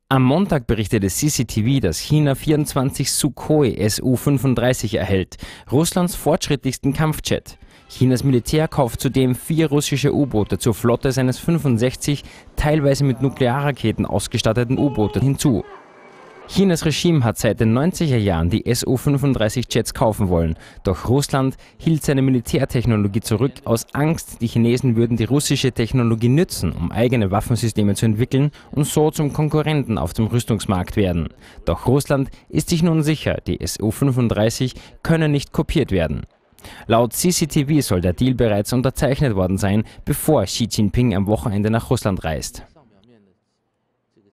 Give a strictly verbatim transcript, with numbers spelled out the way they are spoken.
Am Montag berichtete C C T V, dass China vierundzwanzig Sukhoi S U fünfunddreißig erhält, Russlands fortschrittlichsten Kampfjet. Chinas Militär kauft zudem vier russische U-Boote zur Flotte seines fünfundsechzig teilweise mit Nuklearraketen ausgestatteten U-Boote hinzu. Chinas Regime hat seit den neunziger Jahren die S U fünfunddreißig Jets kaufen wollen, doch Russland hielt seine Militärtechnologie zurück aus Angst, die Chinesen würden die russische Technologie nützen, um eigene Waffensysteme zu entwickeln und so zum Konkurrenten auf dem Rüstungsmarkt werden. Doch Russland ist sich nun sicher, die S U fünfunddreißig könne nicht kopiert werden. Laut C C T V soll der Deal bereits unterzeichnet worden sein, bevor Xi Jinping am Wochenende nach Russland reist.